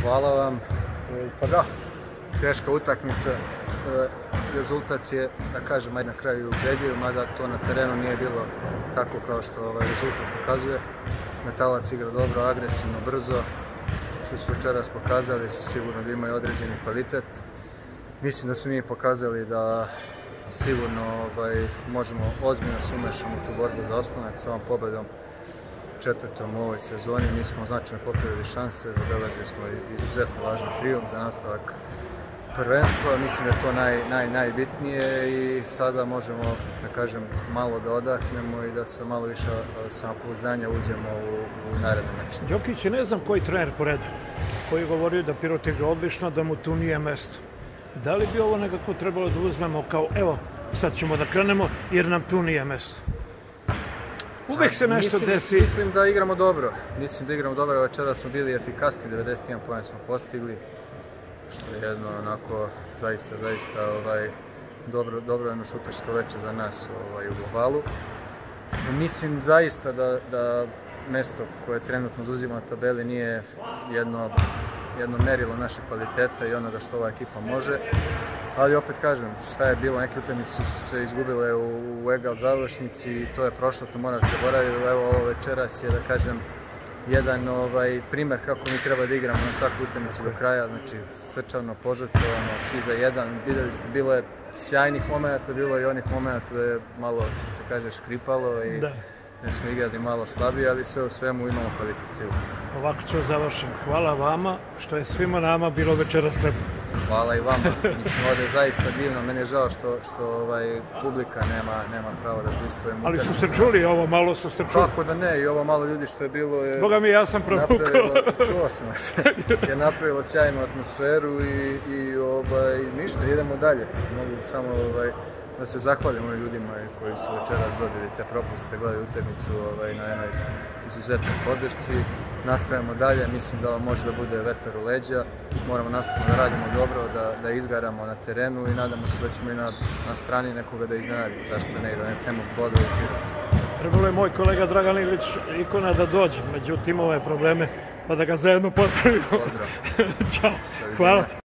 Hvala vam. Pa da, teška utakmica. Rezultat je, da kažem, na kraju ubedljiv, mada to na terenu nije bilo tako kao što rezultat pokazuje. Metalac igra dobro, agresivno, brzo, što su večeras pokazali, sigurno da imaju određeni kvalitet. Mislim da smo mi pokazali da sigurno možemo ozbiljno se umešamo u tu borbu za opstanak sa ovom pobedom četvrtom u ovoj sezoni. Mi smo značajno popravili šanse, zabeležili smo izuzetno važan trijumf za nastavak prvenstva. Mislim da je to najbitnije i sada možemo, da kažem, malo da odahnemo i da sa malo više samopouzdanja uđemo u naredne meče. Đokić je ne znam koji trener pored, koji je govorio da Pirot igra odlično, da mu tu nije mesto. Da li bi ovo nekako trebalo da uzmemo kao, evo, sad ćemo da krenemo jer nam tu nije mesto? Uvek se nešto desi. Mislim da igramo dobro. Večera smo bili efikasni, 91 poen smo postigli, što je jedno onako zaista dobro jedno šutersko veče za nas u globalu. Mislim zaista da mesto koje trenutno zauzima na tabeli nije jedno merilo naše kvaliteta i onoga što ova ekipa može. Ali opet kažem, šta je bilo, neke utakmice su se izgubile u egal završnici i to je prošlo, to mora da se boravi. Evo ovo večeras je, da kažem, jedan primer kako mi treba da igramo na svaku utakmicu do kraja, znači srčano, požrtvovano, svi za jedan. Videli ste, bilo je sjajnih momenta, bilo je i onih momenta da je malo, što se kaže, škripalo i ne smo igrali malo slabije, ali sve u svemu imamo kvalitet sigurno. Ovako ću završiti. Hvala vama što je svima nama bilo večeras lepo. Hvala i vama. Mislim, ovdje je zaista divno. Meni je žao što publika nema pravo da pristojemo. Ali su se čuli, ovo malo su se čuli. Kako da ne, i ovo malo ljudi što je bilo je... Boga mi, ja sam provukao. Čuo sam vas. Je napravilo sjajnu atmosferu i ništa, idemo dalje. Mogu samo da se zahvalimo ljudima koji su večeras dobili te propustice, gledaju utakmicu na jednoj izuzetnoj podršci. Nastavljamo dalje, mislim da može da bude vetar u leđa. Moramo nastaviti da radimo dobro, da izgaramo na terenu i nadamo se da ćemo i na strani nekoga da iznenadimo. Zašto ne, da donesemo bodove i Pirot. Trebalo je moj kolega Dragan Ilić Ikona da dođe, međutim ove probleme, pa da ga zajedno pozdravimo. Pozdrav. Ćao, hvala.